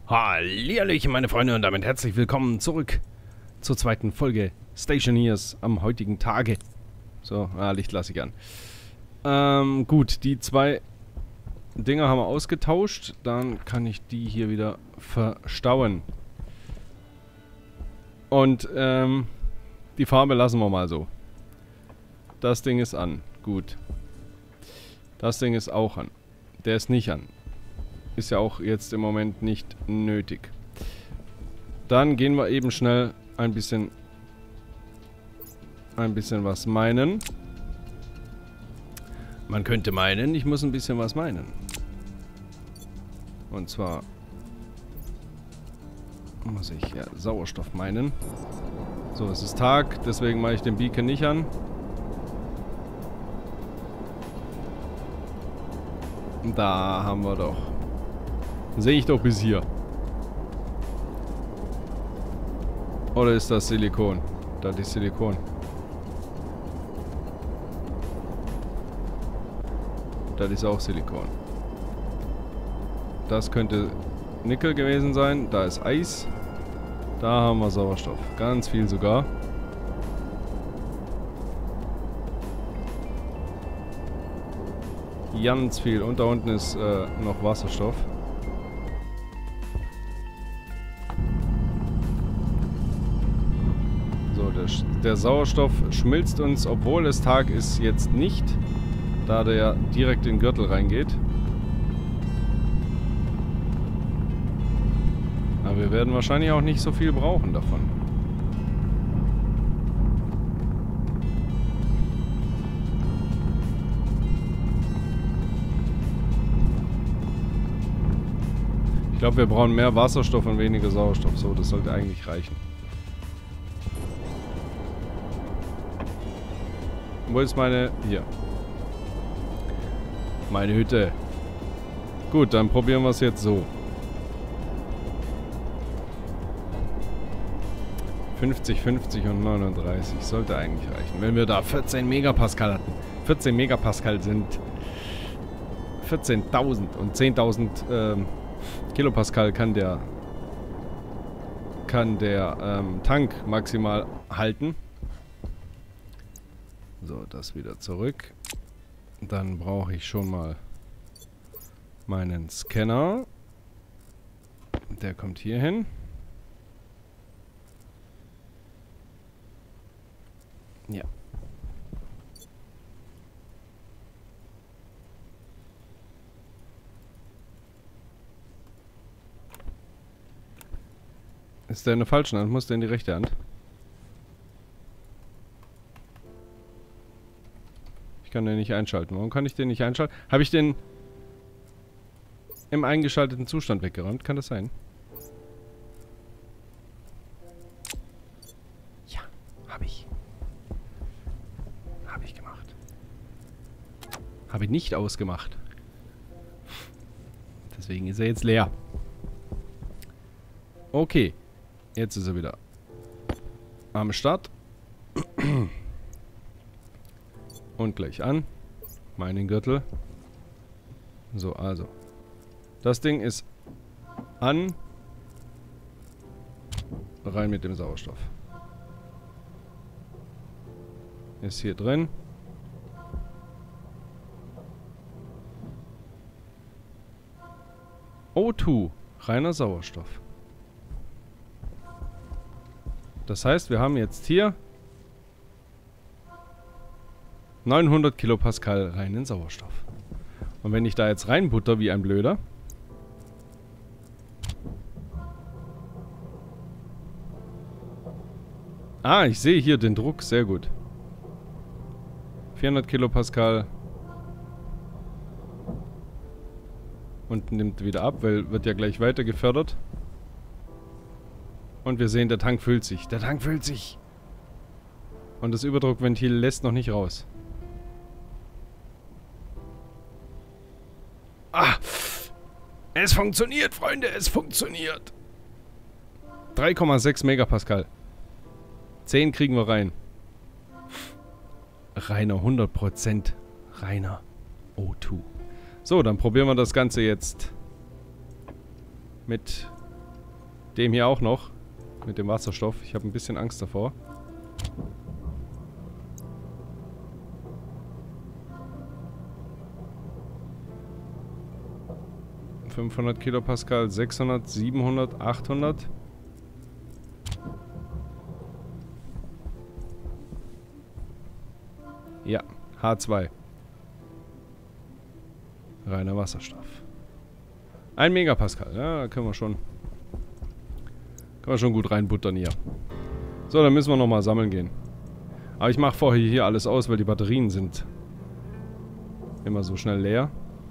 Hallihallöchen, meine Freunde, und damit herzlich willkommen zurück zur zweiten Folge Stationeers am heutigen Tage. So, Licht lasse ich an. Gut, die zwei Dinger haben wir ausgetauscht. Dann kann ich die hier wieder verstauen. Und, die Farbe lassen wir mal so. Das Ding ist an. Gut. Das Ding ist auch an. Der ist nicht an. Ist ja auch jetzt im Moment nicht nötig. Dann gehen wir eben schnell ein bisschen was meinen. Man könnte meinen, ich muss ein bisschen was meinen. Und zwar muss ich ja Sauerstoff meinen. So, es ist Tag, deswegen mache ich den Beacon nicht an. Da haben wir doch. Sehe ich doch bis hier. Oder ist das Silikon? Das ist Silikon. Das ist auch Silikon. Das könnte Nickel gewesen sein. Da ist Eis. Da haben wir Sauerstoff. Ganz viel sogar. Ganz viel. Und da unten ist noch Wasserstoff. Der Sauerstoff schmilzt uns, obwohl es Tag ist, jetzt nicht, da der direkt in den Gürtel reingeht. Aber wir werden wahrscheinlich auch nicht so viel brauchen davon. Ich glaube, wir brauchen mehr Wasserstoff und weniger Sauerstoff. So, das sollte eigentlich reichen. Wo ist meine... Hier. Meine Hütte. Gut, dann probieren wir es jetzt so. 50, 50 und 39. Sollte eigentlich reichen. Wenn wir da 14 Megapascal hatten. 14 Megapascal sind 14.000 und 10.000 Kilopascal kann der Tank maximal halten. So, das wieder zurück. Dann brauche ich schon mal meinen Scanner. Der kommt hier hin. Ja. Ist der in der falschen Hand? Muss der in die rechte Hand? Ich kann den nicht einschalten. Warum kann ich den nicht einschalten? Habe ich den im eingeschalteten Zustand weggeräumt? Kann das sein? Ja, habe ich. Habe ich gemacht. Habe ich nicht ausgemacht. Deswegen ist er jetzt leer. Okay. Jetzt ist er wieder am Start. Und gleich an. Meinen Gürtel. So, also. Das Ding ist an. Rein mit dem Sauerstoff. Ist hier drin. O2. Reiner Sauerstoff. Das heißt, wir haben jetzt hier 900 Kilopascal reinen Sauerstoff. Und wenn ich da jetzt reinbutter wie ein Blöder. Ah, ich sehe hier den Druck. Sehr gut. 400 Kilopascal. Und nimmt wieder ab, weil wird ja gleich weiter gefördert. Und wir sehen, der Tank füllt sich. Der Tank füllt sich. Und das Überdruckventil lässt noch nicht raus. Ah! Es funktioniert, Freunde, es funktioniert. 3,6 Megapascal. 10 kriegen wir rein. Reiner 100% reiner O2. So, dann probieren wir das Ganze jetzt mit Dem hier auch noch. Mit dem Wasserstoff. Ich habe ein bisschen Angst davor. ...500 Kilopascal, 600, 700, 800... Ja, H2. Reiner Wasserstoff. 1 Megapascal, ja, da können wir schon gut reinbuttern hier. So, dann müssen wir nochmal sammeln gehen. Aber ich mache vorher hier alles aus, weil die Batterien sind immer so schnell leer.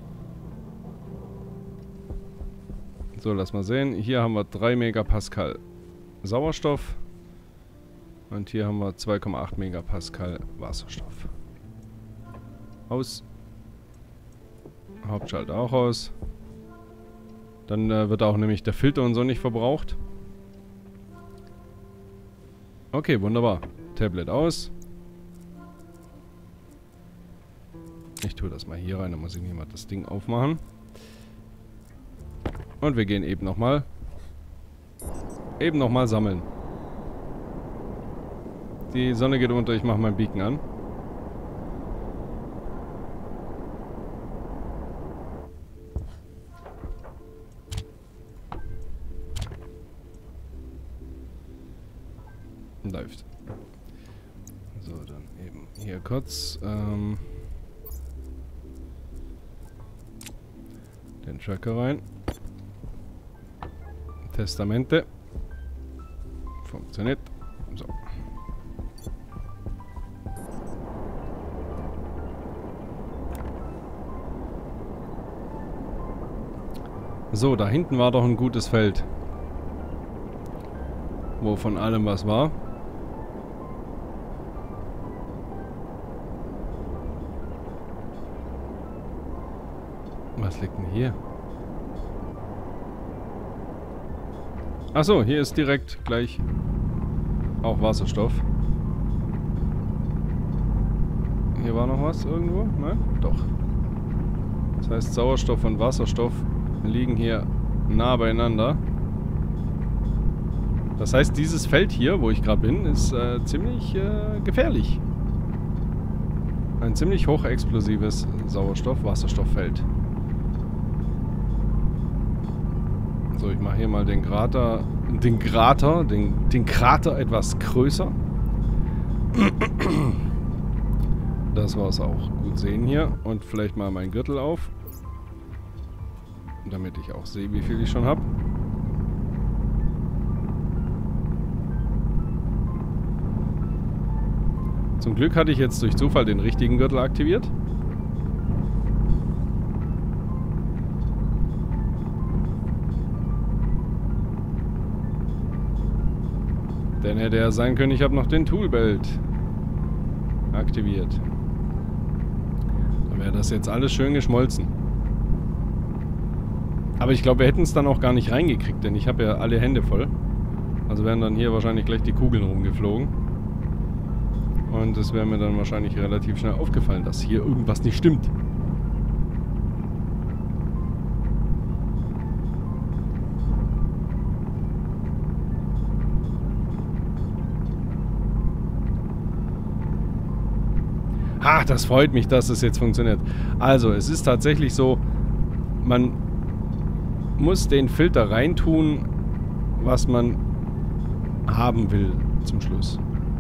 So, lass mal sehen. Hier haben wir 3 Megapascal Sauerstoff. Und hier haben wir 2,8 Megapascal Wasserstoff. Aus. Hauptschalter auch aus. Dann wird auch nämlich der Filter und so nicht verbraucht. Okay, wunderbar. Tablet aus. Ich tue das mal hier rein, dann muss ich nicht mal das Ding aufmachen. Und wir gehen eben nochmal sammeln. Die Sonne geht unter, ich mache mein Beacon an. Läuft. So, dann eben hier kurz den Tracker rein. Testamente. Funktioniert. So. So, da hinten war doch ein gutes Feld. Wo von allem was war. Was liegt denn hier? Achso, hier ist direkt gleich auch Wasserstoff. Hier war noch was irgendwo? Nein? Doch. Das heißt, Sauerstoff und Wasserstoff liegen hier nah beieinander. Das heißt, dieses Feld hier, wo ich gerade bin, ist ziemlich gefährlich. Ein ziemlich hochexplosives Sauerstoff-Wasserstofffeld. So, ich mache hier mal den Krater etwas größer. Das war es auch. Gut sehen hier. Und vielleicht mal meinen Gürtel auf. Damit ich auch sehe, wie viel ich schon habe. Zum Glück hatte ich jetzt durch Zufall den richtigen Gürtel aktiviert. Denn hätte ja sein können, ich habe noch den Toolbelt aktiviert. Dann wäre das jetzt alles schön geschmolzen. Aber ich glaube, wir hätten es dann auch gar nicht reingekriegt, denn ich habe ja alle Hände voll. Also wären dann hier wahrscheinlich gleich die Kugeln rumgeflogen. Und es wäre mir dann wahrscheinlich relativ schnell aufgefallen, dass hier irgendwas nicht stimmt. Ach, das freut mich, dass es jetzt funktioniert. Also, es ist tatsächlich so, man muss den Filter reintun, was man haben will zum Schluss.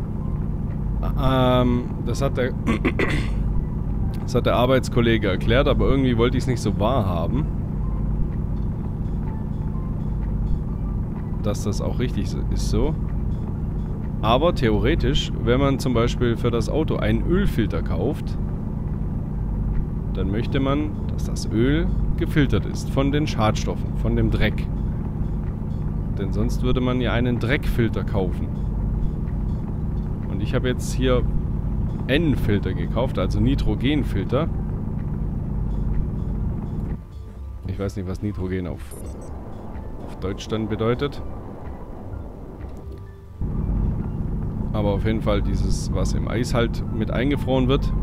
Das hat der Arbeitskollege erklärt, aber irgendwie wollte ich es nicht so wahrhaben, dass das auch richtig ist so. Aber theoretisch, wenn man zum Beispiel für das Auto einen Ölfilter kauft, dann möchte man, dass das Öl gefiltert ist von den Schadstoffen, von dem Dreck. Denn sonst würde man ja einen Dreckfilter kaufen. Und ich habe jetzt hier N-Filter gekauft, also Nitrogenfilter. Ich weiß nicht, was Nitrogen auf Deutsch dann bedeutet. Aber auf jeden Fall dieses, was im Eis halt mit eingefroren wird.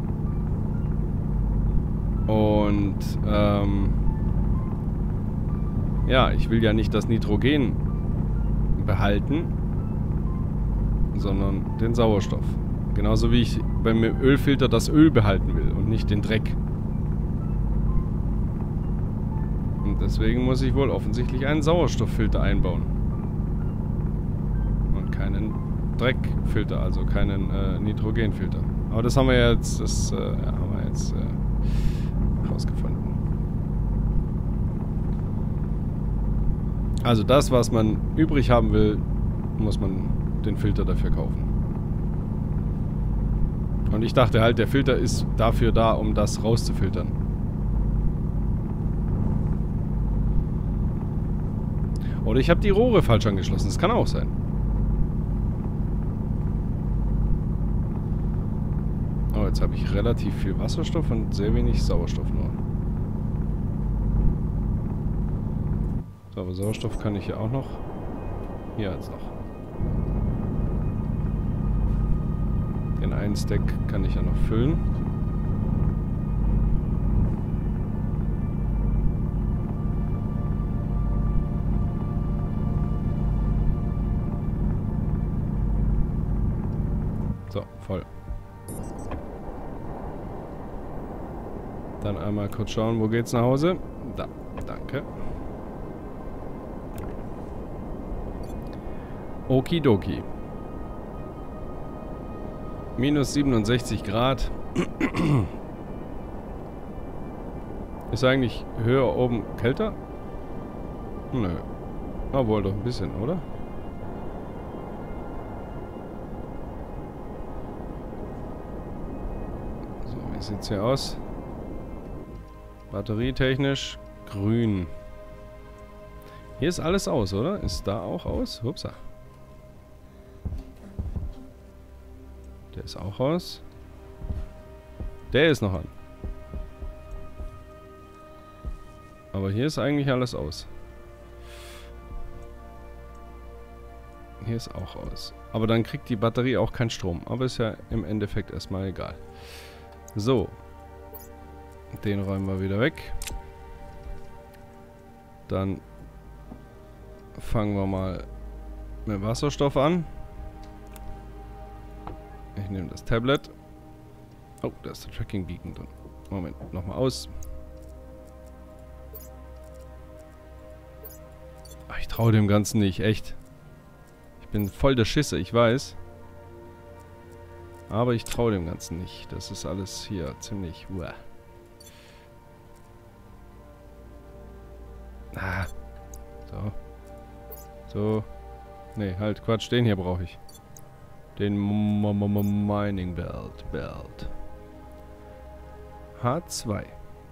Und ja, ich will ja nicht das Nitrogen behalten, sondern den Sauerstoff. Genauso wie ich beim Ölfilter das Öl behalten will und nicht den Dreck. Und deswegen muss ich wohl offensichtlich einen Sauerstofffilter einbauen. Und keinen Dreckfilter, also keinen Nitrogenfilter. Aber das haben wir jetzt, rausgefunden. Also das, was man übrig haben will, muss man den Filter dafür kaufen. Und ich dachte halt, der Filter ist dafür da, um das rauszufiltern. Oder ich habe die Rohre falsch angeschlossen. Das kann auch sein. Oh, jetzt habe ich relativ viel Wasserstoff und sehr wenig Sauerstoff nur. So, aber Sauerstoff kann ich ja auch noch. Hier jetzt noch. Den einen Stack kann ich ja noch füllen. So, voll. Dann einmal kurz schauen, wo geht's nach Hause? Da, danke. Okidoki. Minus 67 Grad. Ist eigentlich höher oben kälter? Nö. Obwohl doch ein bisschen, oder? So, wie sieht's hier aus? Batterietechnisch grün. Hier ist alles aus, oder? Ist da auch aus? Hupsa. Der ist auch aus. Der ist noch an. Aber hier ist eigentlich alles aus. Hier ist auch aus. Aber dann kriegt die Batterie auch keinen Strom. Aber ist ja im Endeffekt erstmal egal. So. Den räumen wir wieder weg. Dann fangen wir mal mit Wasserstoff an. Ich nehme das Tablet. Oh, da ist der Tracking Beacon drin. Moment, nochmal aus. Ach, ich traue dem Ganzen nicht, echt. Ich bin voll der Schisser, ich weiß. Aber ich traue dem Ganzen nicht. Das ist alles hier ziemlich... Uah. Ah. So. So. Nee, halt, Quatsch, den hier brauche ich. Den Mining Belt. H2.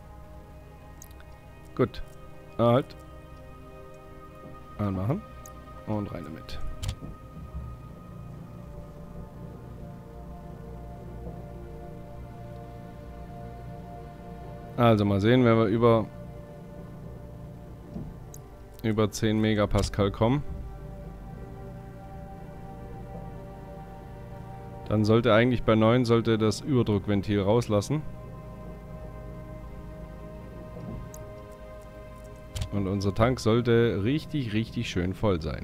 Gut. Halt. Anmachen. Und rein damit. Also mal sehen, wenn wir über 10 Megapascal kommen. Dann sollte eigentlich bei 9 sollte das Überdruckventil rauslassen. Und unser Tank sollte richtig, richtig schön voll sein.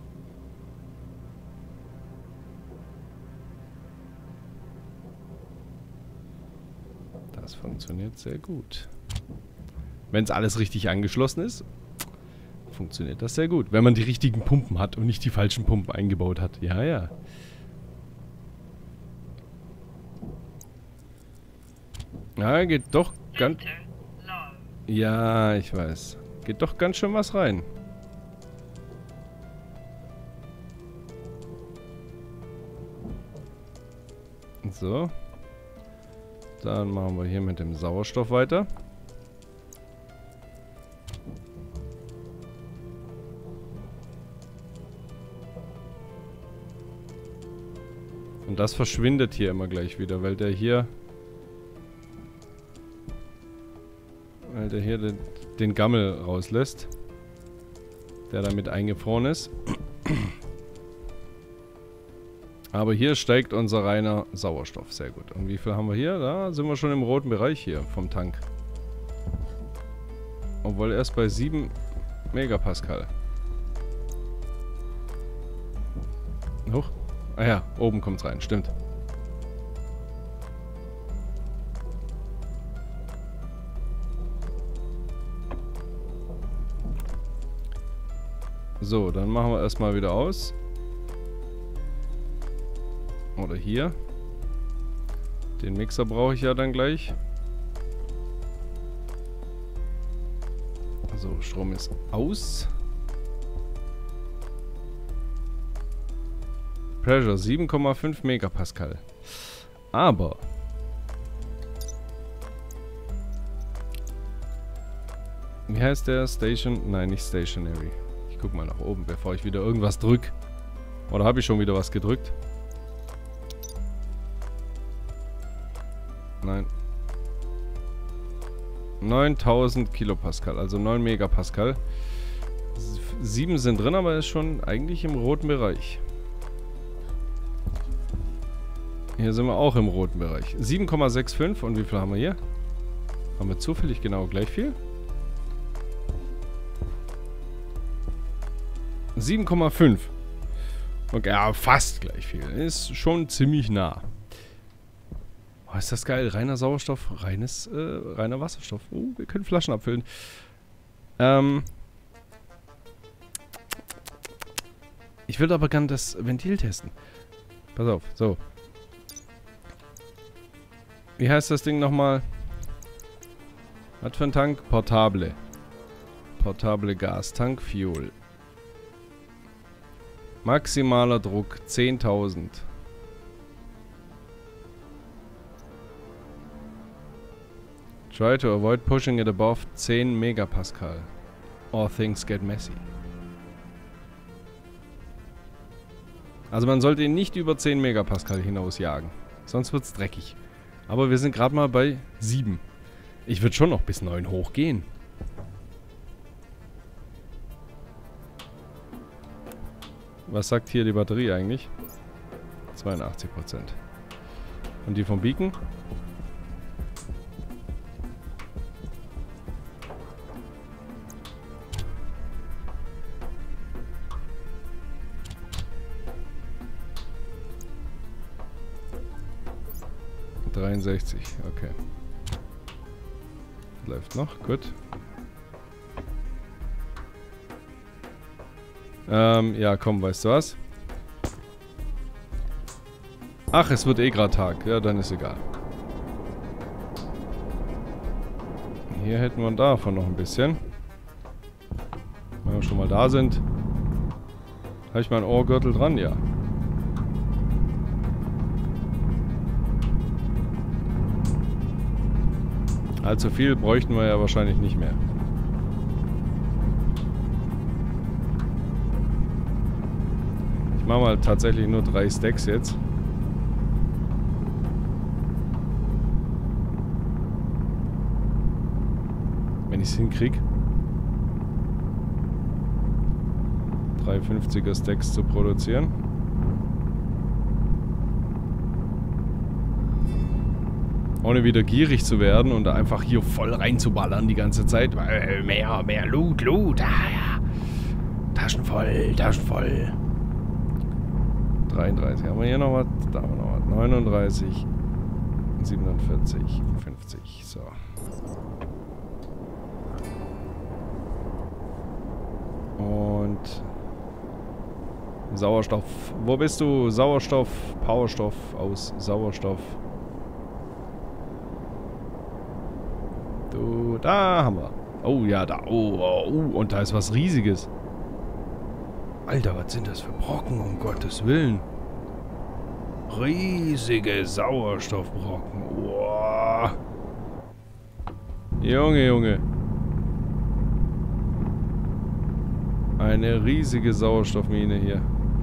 Das funktioniert sehr gut. Wenn es alles richtig angeschlossen ist, funktioniert das sehr gut. Wenn man die richtigen Pumpen hat und nicht die falschen Pumpen eingebaut hat. Ja, ja. Ja, geht doch ganz... Ja, ich weiß. Geht doch ganz schön was rein. So. Dann machen wir hier mit dem Sauerstoff weiter. Und das verschwindet hier immer gleich wieder, weil der hier... den Gammel rauslässt. Der damit eingefroren ist. Aber hier steigt unser reiner Sauerstoff. Sehr gut. Und wie viel haben wir hier? Da sind wir schon im roten Bereich hier vom Tank. Obwohl erst bei 7... Megapascal. Hoch. Ah ja, oben kommt's rein, stimmt. So, dann machen wir erstmal wieder aus. Oder hier. Den Mixer brauche ich ja dann gleich. So, Strom ist aus. Pressure 7,5 Megapascal. Aber wie heißt der? Station? Nein, nicht Stationary. Ich guck mal nach oben, bevor ich wieder irgendwas drück. Oder habe ich schon wieder was gedrückt? Nein. 9000 Kilopascal, also 9 Megapascal. 7 sind drin, aber ist schon eigentlich im roten Bereich. Hier sind wir auch im roten Bereich. 7,65 und wie viel haben wir hier? Haben wir zufällig genau gleich viel? 7,5. Okay, ja, fast gleich viel. Ist schon ziemlich nah. Oh, ist das geil. Reiner Sauerstoff, reiner Wasserstoff. Oh, wir können Flaschen abfüllen. Ich würde aber gerne das Ventil testen. Pass auf, so. Wie heißt das Ding nochmal? Was für ein Tank? Portable. Portable Gastank, Fuel. Maximaler Druck 10.000. Try to avoid pushing it above 10 Megapascal. Or things get messy. Also man sollte ihn nicht über 10 Megapascal hinausjagen. Sonst wird's dreckig. Aber wir sind gerade mal bei 7. Ich würde schon noch bis 9 hochgehen. Was sagt hier die Batterie eigentlich? 82%. Und die vom Beacon? Okay. Läuft noch, gut. Ja, komm, weißt du was? Ach, es wird eh gerade Tag. Ja, dann ist egal. Hier hätten wir davon noch ein bisschen. Wenn wir schon mal da sind. Habe ich meinen Ohrgürtel dran? Ja. Allzu viel bräuchten wir ja wahrscheinlich nicht mehr. Ich mache mal tatsächlich nur 3 Stacks jetzt. Wenn ich es hinkriege. 3 50er Stacks zu produzieren. Ohne wieder gierig zu werden und einfach hier voll reinzuballern die ganze Zeit. Mehr Loot. Ja. Taschen voll. 33. Haben wir hier noch was? Da haben wir noch was. 39. 47. 50. So. Und Sauerstoff. Wo bist du? Sauerstoff, Powerstoff aus Sauerstoff. Du, da haben wir. Oh ja, da. Oh, und da ist was Riesiges. Alter, was sind das für Brocken, um Gottes Willen? Riesige Sauerstoffbrocken. Wow. Junge. Eine riesige Sauerstoffmine hier.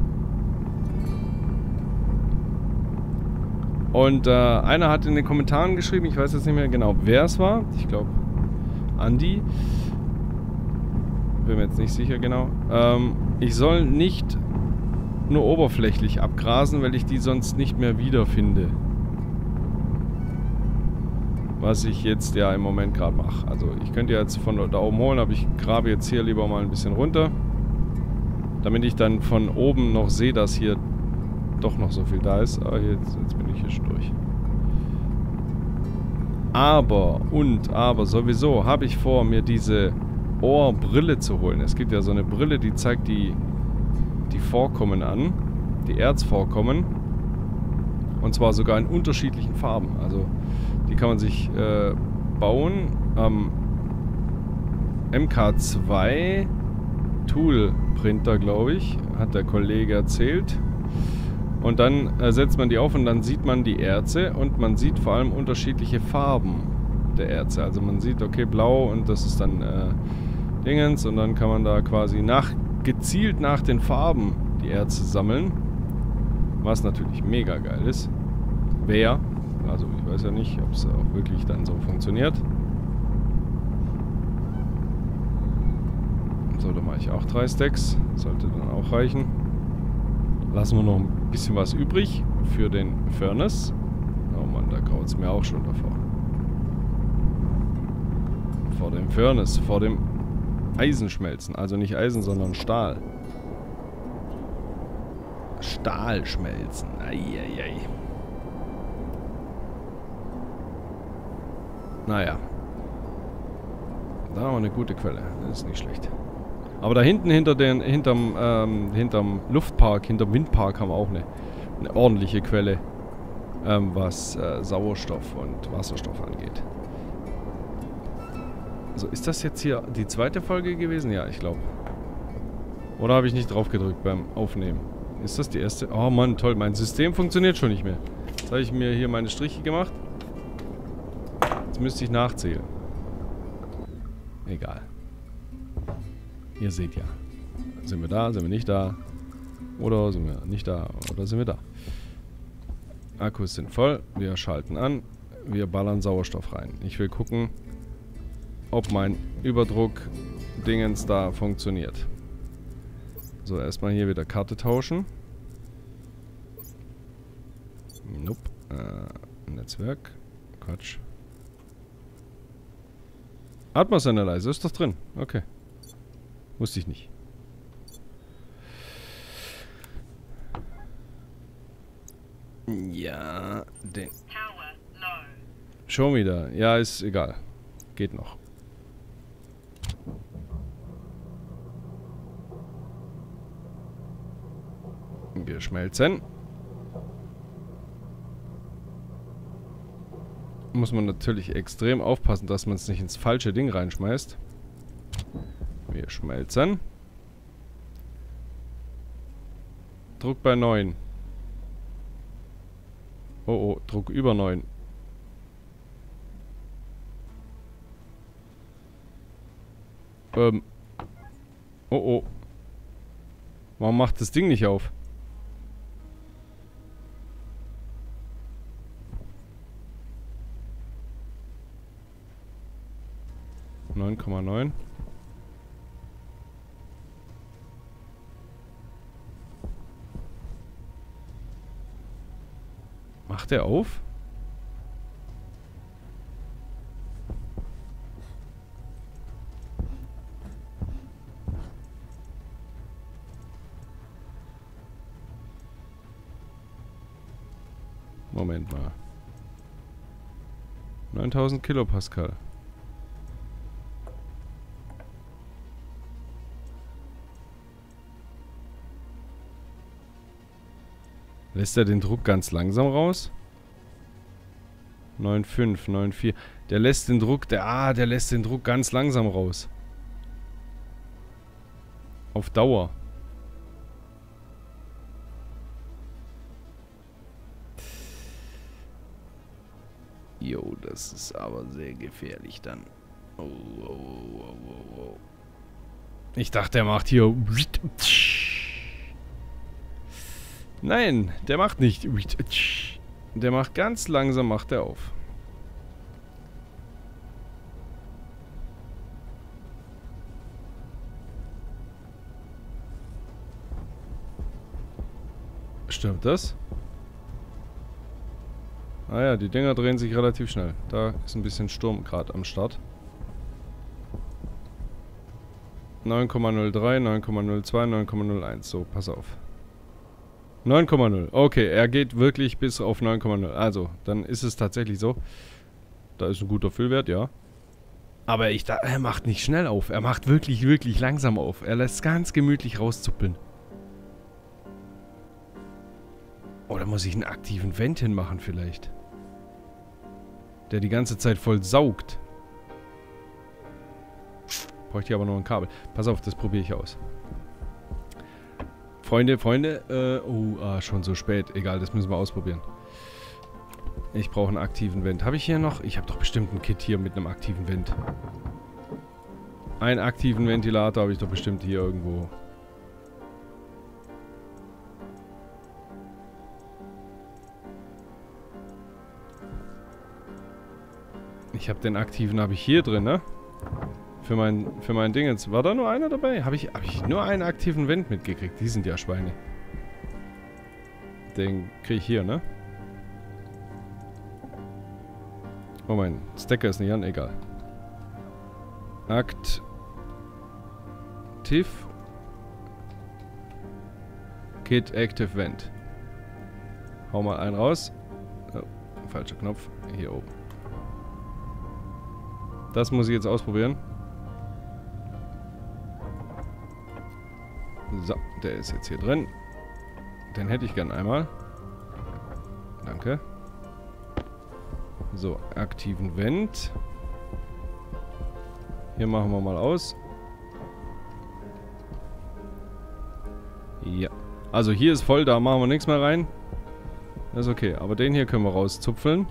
Und einer hat in den Kommentaren geschrieben, ich weiß jetzt nicht mehr genau, wer es war. Ich glaube, Andi. Bin mir jetzt nicht sicher genau. Ich soll nicht nur oberflächlich abgrasen, weil ich die sonst nicht mehr wiederfinde. Was ich jetzt ja im Moment gerade mache. Also ich könnte ja jetzt von da oben holen, aber ich grabe jetzt hier lieber mal ein bisschen runter. Damit ich dann von oben noch sehe, dass hier doch noch so viel da ist. Aber jetzt bin ich hier schon durch. Aber sowieso habe ich vor, mir diese Ohrbrille zu holen. Es gibt ja so eine Brille, die zeigt die Vorkommen an. Die Erzvorkommen. Und zwar sogar in unterschiedlichen Farben. Also die kann man sich bauen. MK2 Tool Printer, glaube ich, hat der Kollege erzählt. Und dann setzt man die auf und dann sieht man die Erze und man sieht vor allem unterschiedliche Farben der Erze. Also man sieht, okay, blau und das ist dann Dingens und dann kann man da quasi gezielt nach den Farben die Erze sammeln. Was natürlich mega geil ist. Also ich weiß ja nicht, ob es auch wirklich dann so funktioniert. So, da mache ich auch 3 Stacks. Sollte dann auch reichen. Lassen wir noch ein bisschen was übrig für den Furnace. Oh Mann, da graut es mir auch schon davor. Vor dem Furnace, vor dem Eisenschmelzen. Also nicht Eisen, sondern Stahl. Stahlschmelzen. Eieiei. Naja. Da haben wir eine gute Quelle. Das ist nicht schlecht. Aber da hinten hinterm Luftpark, hinterm Windpark haben wir auch eine ordentliche Quelle, was Sauerstoff und Wasserstoff angeht. Also ist das jetzt hier die zweite Folge gewesen? Ja, ich glaube. Oder habe ich nicht drauf gedrückt beim Aufnehmen? Ist das die erste? Oh Mann, toll. Mein System funktioniert schon nicht mehr. Jetzt habe ich mir hier meine Striche gemacht. Jetzt müsste ich nachzählen. Egal. Ihr seht ja. Sind wir da? Sind wir nicht da? Oder sind wir nicht da? Oder sind wir da? Akkus sind voll. Wir schalten an. Wir ballern Sauerstoff rein. Ich will gucken, ob mein Überdruck-Dingens da funktioniert. So, erstmal hier wieder Karte tauschen. Nope. Netzwerk. Quatsch. Atmos Analyzer ist doch drin. Okay. Wusste ich nicht. Ja, den. Schon wieder. Ja, ist egal. Geht noch. Wir schmelzen. Muss man natürlich extrem aufpassen, dass man es nicht ins falsche Ding reinschmeißt. Wir schmelzen. Druck bei 9. Oh oh, Druck über 9. Oh oh. Warum macht das Ding nicht auf? Neun Komma 9. Macht er auf? Moment mal. 9000 Kilopascal. Lässt er den Druck ganz langsam raus? 9,5, 9,4. Der lässt den Druck, der lässt den Druck ganz langsam raus. Auf Dauer. Jo, das ist aber sehr gefährlich dann. Oh, oh, oh, oh, oh. Ich dachte, er macht hier... Nein, der macht nicht... Der macht ganz langsam, macht er auf. Stimmt das? Ah ja, die Dinger drehen sich relativ schnell. Da ist ein bisschen Sturm gerade am Start. 9,03, 9,02, 9,01. So, pass auf. 9,0. Okay, er geht wirklich bis auf 9,0. Also, dann ist es tatsächlich so. Da ist ein guter Füllwert, ja. Aber er macht nicht schnell auf. Er macht wirklich, wirklich langsam auf. Er lässt ganz gemütlich rauszuppeln. Oder muss ich einen aktiven Vent hinmachen vielleicht? Der die ganze Zeit voll saugt. Bräuchte ich aber noch ein Kabel. Pass auf, das probiere ich aus. Freunde, schon so spät. Egal, das müssen wir ausprobieren. Ich brauche einen aktiven Vent. Habe ich hier noch? Ich habe doch bestimmt ein Kit hier mit einem aktiven Vent. Einen aktiven Ventilator habe ich doch bestimmt hier irgendwo. Ich habe den aktiven, habe ich hier drin, ne? Für mein Ding jetzt. War da nur einer dabei? Hab ich nur einen aktiven Vent mitgekriegt? Die sind ja Schweine. Den kriege ich hier, ne? Oh, mein Stecker ist nicht an, egal. Aktiv. Kit Active Vent. Hau mal einen raus. Oh, falscher Knopf. Hier oben. Das muss ich jetzt ausprobieren. So, der ist jetzt hier drin. Den hätte ich gern einmal. Danke. So, aktiven Vent. Hier machen wir mal aus. Ja. Also hier ist voll, da machen wir nichts mehr rein. Das ist okay, aber den hier können wir rauszupfeln.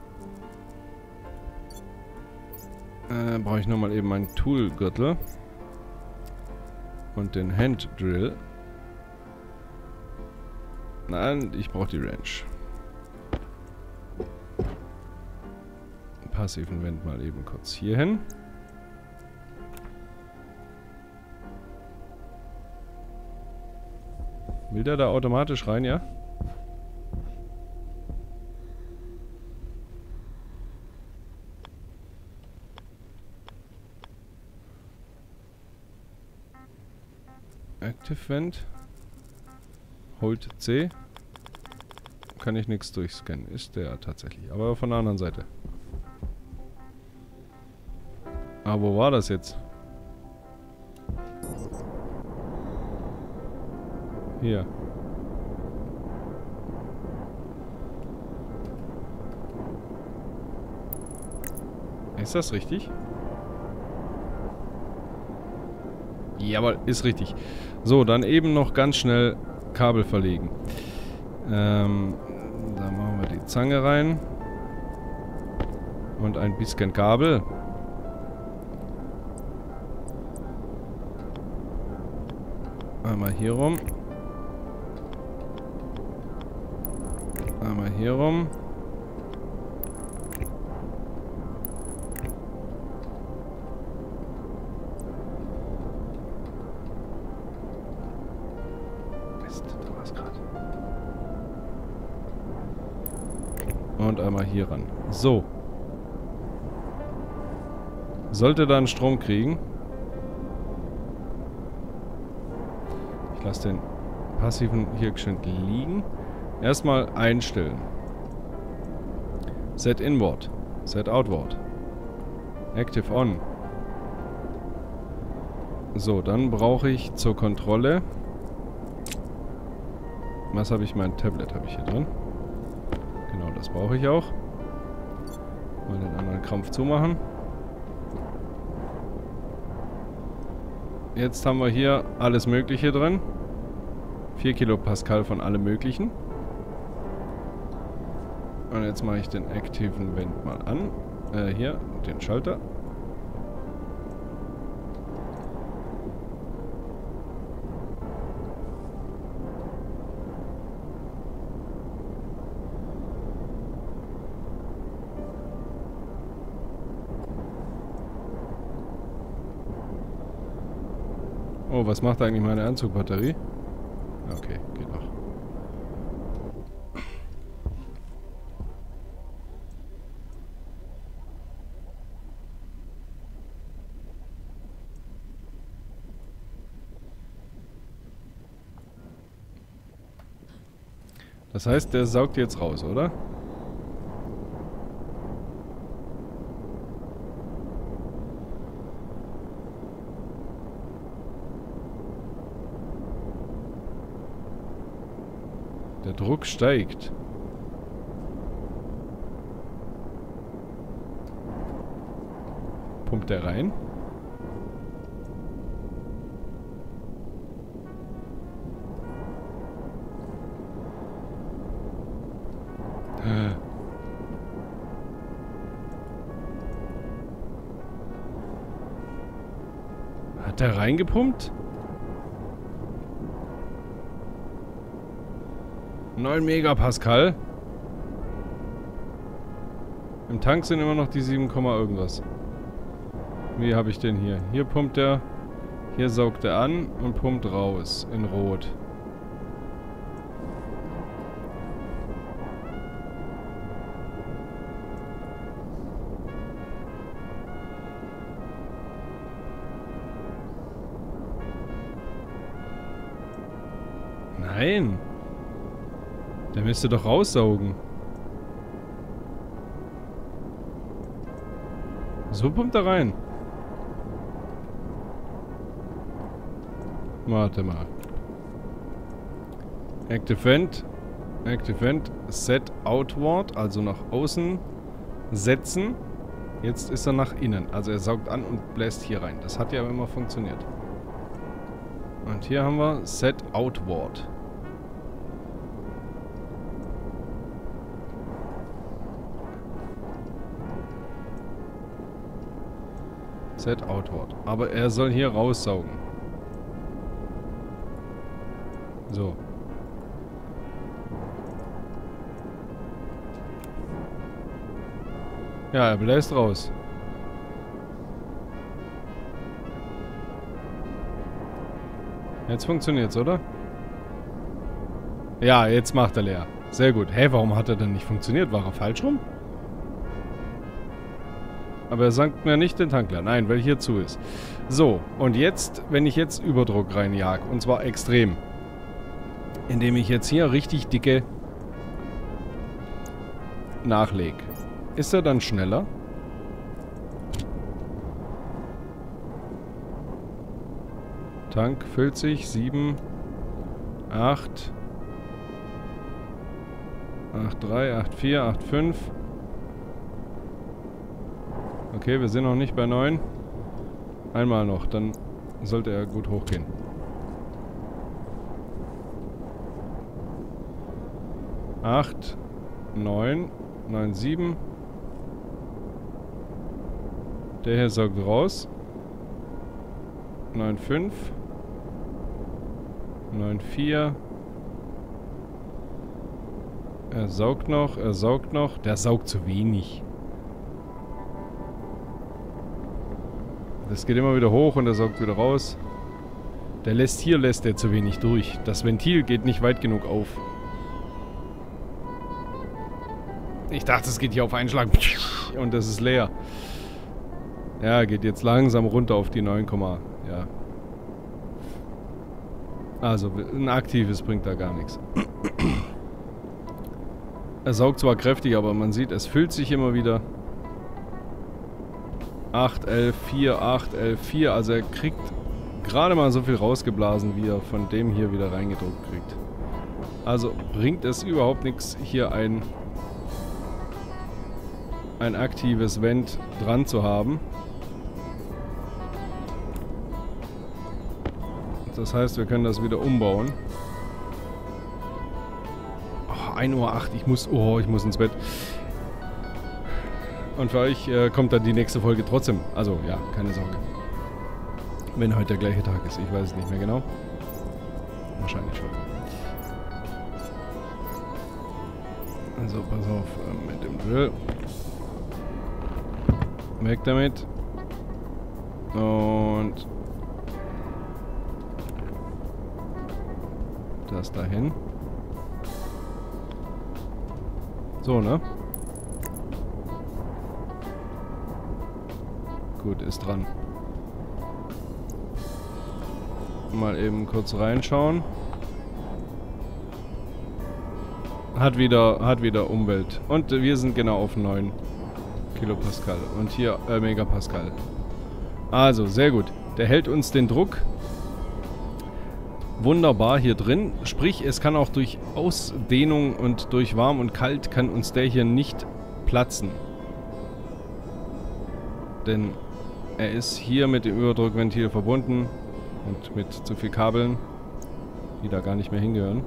Brauche ich nochmal eben meinen Toolgürtel. Und den Handdrill. Nein, ich brauche die Wrench. Passiven Vent mal eben kurz hier hin. Will der da automatisch rein, ja? Active Vent. Hold C. Kann ich nichts durchscannen. Ist der tatsächlich. Aber von der anderen Seite. Ah, wo war das jetzt? Hier. Ist das richtig? Jawohl, ist richtig. So, dann eben noch ganz schnell Kabel verlegen. Da machen wir die Zange rein. Und ein bisschen Kabel. Einmal hier rum. Einmal hier rum. Mist, da war's gerade. Und einmal hier ran. So. Sollte dann Strom kriegen. Ich lasse den passiven hier geschwind liegen. Erstmal einstellen. Set Inward. Set Outward. Active On. So, dann brauche ich zur Kontrolle... Was habe ich? Mein Tablet habe ich hier drin. Genau, das brauche ich auch. Mal den anderen Krampf zumachen. Jetzt haben wir hier alles Mögliche drin. 4 Kilopascal von allem Möglichen. Und jetzt mache ich den aktiven Vent mal an. Hier, den Schalter. Oh, was macht eigentlich meine Anzugbatterie? Okay, geht noch. Das heißt, der saugt jetzt raus, oder? Der Druck steigt. Pumpt er rein? Hat der reingepumpt? 9 Megapascal. Im Tank sind immer noch die 7, irgendwas. Wie habe ich den hier? Hier pumpt er. Hier saugt er an und pumpt raus. In Rot. Nein. Der müsste doch raussaugen. So pumpt er rein. Warte mal. Active End. Active End. Set Outward. Also nach außen setzen. Jetzt ist er nach innen. Also er saugt an und bläst hier rein. Das hat ja immer funktioniert. Und hier haben wir Set Outward. Set Outward. Aber er soll hier raussaugen. So. Ja, er bläst raus. Jetzt funktioniert's, oder? Ja, jetzt macht er leer. Sehr gut. Hey, warum hat er denn nicht funktioniert? War er falsch rum? Aber er sank mir nicht den Tank leer. Nein, weil hier zu ist. So, und jetzt, wenn ich jetzt Überdruck reinjag, und zwar extrem, indem ich jetzt hier richtig dicke nachlege, ist er dann schneller? Tank füllt sich. 7, 8, 8,3, 8,4, 8,5. Okay, wir sind noch nicht bei 9. Einmal noch, dann sollte er gut hochgehen. 8, 9, 9, 7. Der hier saugt raus. 9, 5. 9, 4. Er saugt noch, er saugt noch. Der saugt zu wenig. Das geht immer wieder hoch und er saugt wieder raus. Der lässt er zu wenig durch. Das Ventil geht nicht weit genug auf. Ich dachte, es geht hier auf einen Schlag. Und das ist leer. Ja, geht jetzt langsam runter auf die 9, ja. Also, ein aktives bringt da gar nichts. Er saugt zwar kräftig, aber man sieht, es füllt sich immer wieder. 8, 11, 4, 8, 11, 4. Also er kriegt gerade mal so viel rausgeblasen, wie er von dem hier wieder reingedruckt kriegt. Also bringt es überhaupt nichts, hier ein aktives Vent dran zu haben. Das heißt, wir können das wieder umbauen. Oh, 1:08 Uhr, ich muss ins Bett. Und für euch kommt dann die nächste Folge trotzdem. Also, ja, keine Sorge. Wenn heute der gleiche Tag ist. Ich weiß es nicht mehr genau. Wahrscheinlich schon. Also, pass auf mit dem Drill. Weg damit. Und das dahin. So, ne? Gut, ist dran. Mal eben kurz reinschauen. Hat wieder Umwelt. Und wir sind genau auf 9 Kilopascal. Und hier Megapascal. Also, sehr gut. Der hält uns den Druck wunderbar hier drin. Sprich, es kann auch durch Ausdehnung und durch warm und kalt kann uns der hier nicht platzen. Denn er ist hier mit dem Überdruckventil verbunden und mit zu viel Kabeln, die da gar nicht mehr hingehören.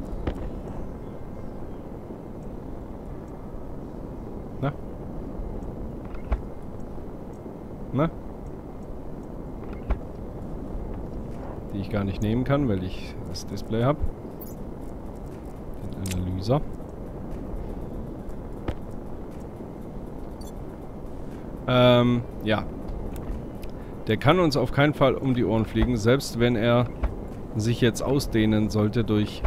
Na? Na? Die ich gar nicht nehmen kann, weil ich das Display habe. Den Analyser. Ja. Der kann uns auf keinen Fall um die Ohren fliegen, selbst wenn er sich jetzt ausdehnen sollte durch...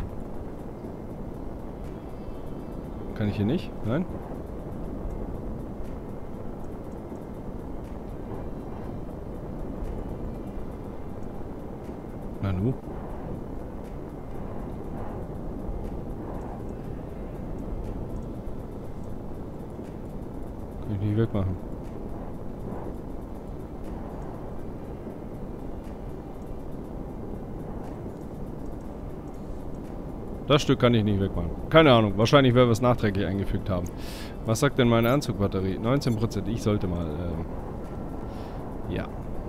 Kann ich hier nicht? Nein? Nanu? Kann ich nicht wegmachen. Das Stück kann ich nicht wegmachen. Keine Ahnung. Wahrscheinlich, weil wir es nachträglich eingefügt haben. Was sagt denn meine Anzugbatterie? 19%. Ich sollte mal... ja.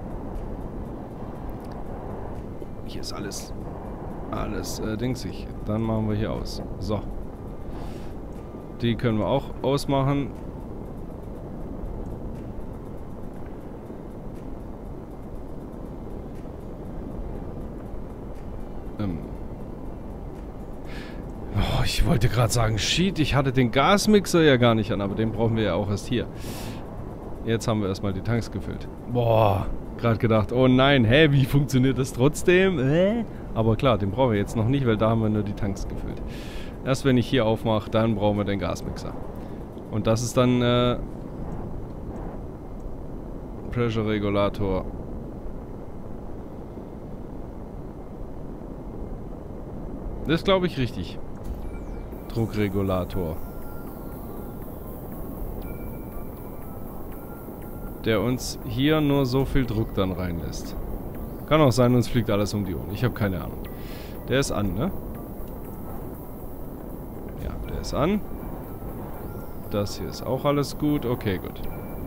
Hier ist alles dingsig. Dann machen wir hier aus. So. Die können wir auch ausmachen. Oh, ich wollte gerade sagen, shit, ich hatte den Gasmixer ja gar nicht an, aber den brauchen wir ja auch erst hier. Jetzt haben wir erstmal die Tanks gefüllt. Boah, gerade gedacht, oh nein, hä, wie funktioniert das trotzdem? Aber klar, den brauchen wir jetzt noch nicht, weil da haben wir nur die Tanks gefüllt. Erst wenn ich hier aufmache, dann brauchen wir den Gasmixer. Und das ist dann Pressure Regulator. Das ist, glaube ich, richtig. Druckregulator. Der uns hier nur so viel Druck dann reinlässt. Kann auch sein, uns fliegt alles um die Ohren. Ich habe keine Ahnung. Der ist an, ne? Ja, der ist an. Das hier ist auch alles gut. Okay, gut.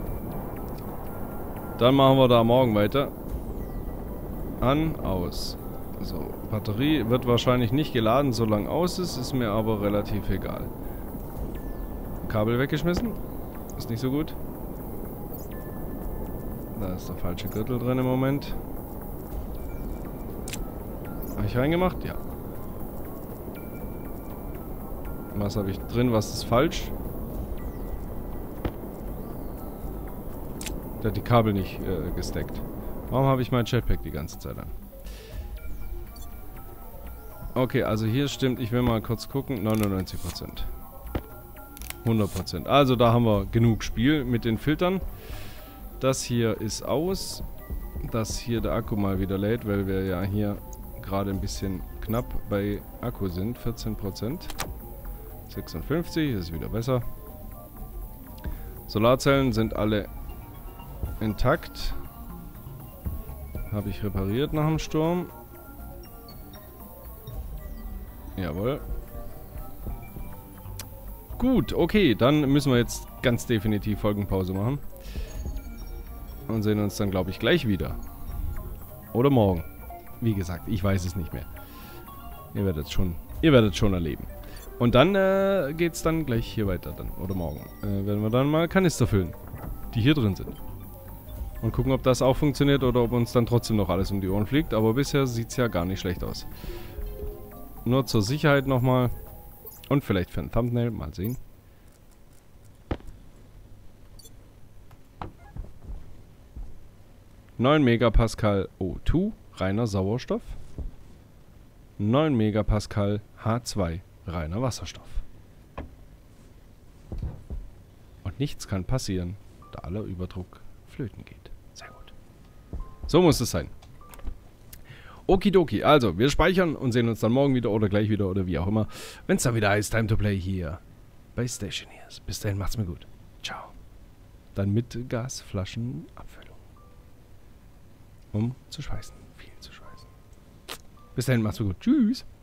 Dann machen wir da morgen weiter. An, aus. So, Batterie wird wahrscheinlich nicht geladen, solange aus ist mir aber relativ egal. Kabel weggeschmissen. Ist nicht so gut. Da ist der falsche Gürtel drin im Moment. Habe ich reingemacht? Ja. Was habe ich drin? Was ist falsch? Der hat die Kabel nicht gesteckt. Warum habe ich mein Jetpack die ganze Zeit an? Okay, also hier stimmt, ich will mal kurz gucken, 99%. 100%. Also da haben wir genug Spiel mit den Filtern. Das hier ist aus. Dass hier der Akku mal wieder lädt, weil wir ja hier gerade ein bisschen knapp bei Akku sind. 14%. 56, ist wieder besser. Solarzellen sind alle intakt. Habe ich repariert nach dem Sturm. Jawohl. Gut, okay, dann müssen wir jetzt ganz definitiv Folgenpause machen. Und sehen uns dann, glaube ich, gleich wieder. Oder morgen. Wie gesagt, ich weiß es nicht mehr. Ihr werdet schon erleben. Und dann geht's dann gleich hier weiter dann. Oder morgen. Werden wir dann mal Kanister füllen. Die hier drin sind. Und gucken, ob das auch funktioniert oder ob uns dann trotzdem noch alles um die Ohren fliegt. Aber bisher sieht es ja gar nicht schlecht aus. Nur zur Sicherheit nochmal. Und vielleicht für ein Thumbnail. Mal sehen. (9 Megapascal O2, reiner Sauerstoff. 9 Megapascal H2, reiner Wasserstoff. Und nichts kann passieren, da aller Überdruck flöten geht. Sehr gut. So muss es sein. Okidoki, also wir speichern und sehen uns dann morgen wieder oder gleich wieder oder wie auch immer, wenn es dann wieder heißt Time to Play hier bei Stationeers. Bis dahin, macht's mir gut. Ciao. Dann mit Gasflaschenabfüllung. Um zu schweißen. Viel zu schweißen. Bis dahin, macht's mir gut. Tschüss.